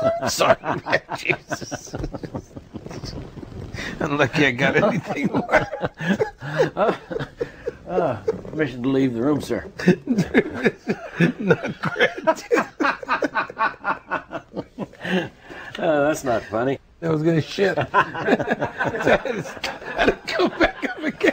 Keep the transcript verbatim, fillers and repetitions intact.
Sorry, man. Jesus. Unlucky I got anything more. uh, uh, permission to leave the room, sir. Not great. Uh, that's not funny. I was going to shit. I had to come back up again.